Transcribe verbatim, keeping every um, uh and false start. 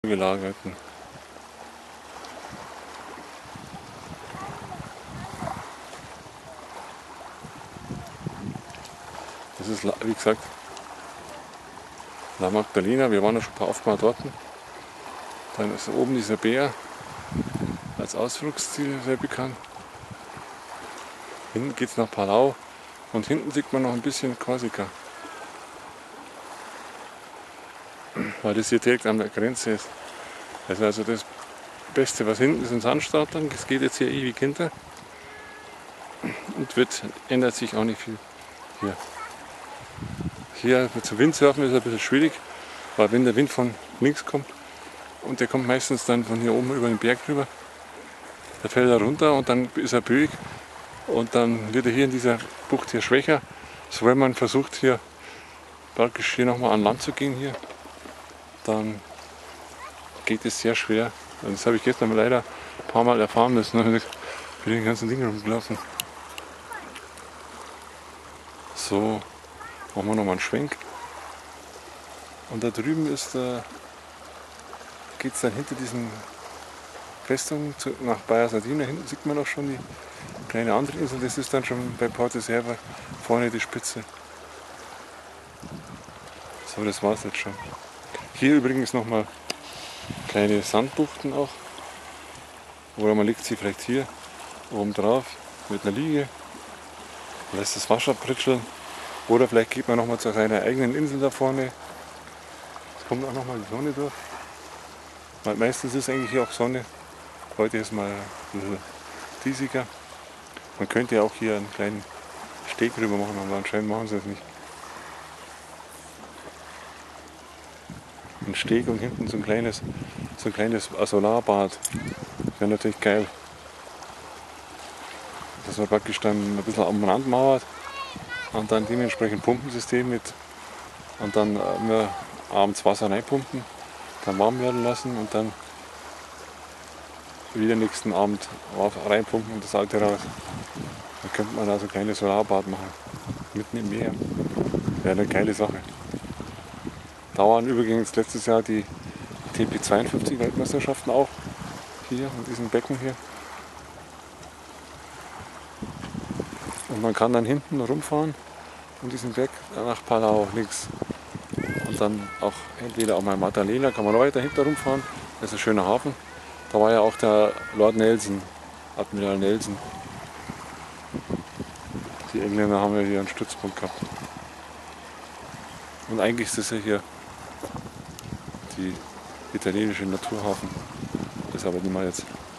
gelagerten. Das ist, wie gesagt, La Magdalena. Wir waren ja schon ein paar oft mal dort. Dann ist oben dieser Bär als Ausflugsziel sehr bekannt. Hinten geht es nach Palau und hinten sieht man noch ein bisschen Korsika. Weil das hier direkt an der Grenze ist. Das ist also das Beste, was hinten ist, ein Sandstrand. Das geht jetzt hier ewig hinter. Und wird, ändert sich auch nicht viel hier. Hier zum Windsurfen ist es ein bisschen schwierig, weil wenn der Wind von links kommt und der kommt meistens dann von hier oben über den Berg rüber, da fällt er runter und dann ist er böig und dann wird er hier in dieser Bucht hier schwächer. So, wenn man versucht hier praktisch hier nochmal an Land zu gehen hier, dann geht es sehr schwer. Und das habe ich gestern leider ein paar Mal erfahren müssen. Da bin ich den ganzen Ding rumgelaufen. So, machen wir nochmal einen Schwenk. Und da drüben ist, äh, geht es dann hinter diesen Festungen zu, nach Baia Sardina. Hinten sieht man auch schon die kleine andere Insel. Das ist dann schon bei Porto Serva vorne die Spitze. So, das war es jetzt schon. Hier übrigens nochmal kleine Sandbuchten auch. Oder man legt sie vielleicht hier oben drauf mit einer Liege. Lässt das Wasser pritscheln. Oder vielleicht geht man nochmal zu seiner eigenen Insel da vorne. Es kommt auch nochmal die Sonne durch. Weil meistens ist eigentlich hier auch Sonne. Heute ist mal ein bisschen diesiger. Man könnte ja auch hier einen kleinen Steg rüber machen, aber anscheinend machen sie das nicht. Ein Steg und hinten so ein kleines, so ein kleines Solarbad. Wäre natürlich geil. Dass man praktisch dann ein bisschen am Rand mauert und dann dementsprechend Pumpensystem mit und dann immer abends Wasser reinpumpen, dann warm werden lassen und dann wieder nächsten Abend reinpumpen und das alte raus. Dann könnte man da so ein kleines Solarbad machen, mitten im Meer. Wäre eine geile Sache. Da waren übrigens letztes Jahr die T P zweiundfünfzig Weltmeisterschaften auch hier in diesem Becken hier. Und man kann dann hinten rumfahren um diesen Berg nach Palau links. Und dann auch entweder auch mal Magdalena, kann man weiter hinten rumfahren. Das ist ein schöner Hafen. Da war ja auch der Lord Nelson, Admiral Nelson. Die Engländer haben ja hier einen Stützpunkt gehabt. Und eigentlich ist das ja hier die italienische Naturhafen. Das ist aber nicht mal jetzt.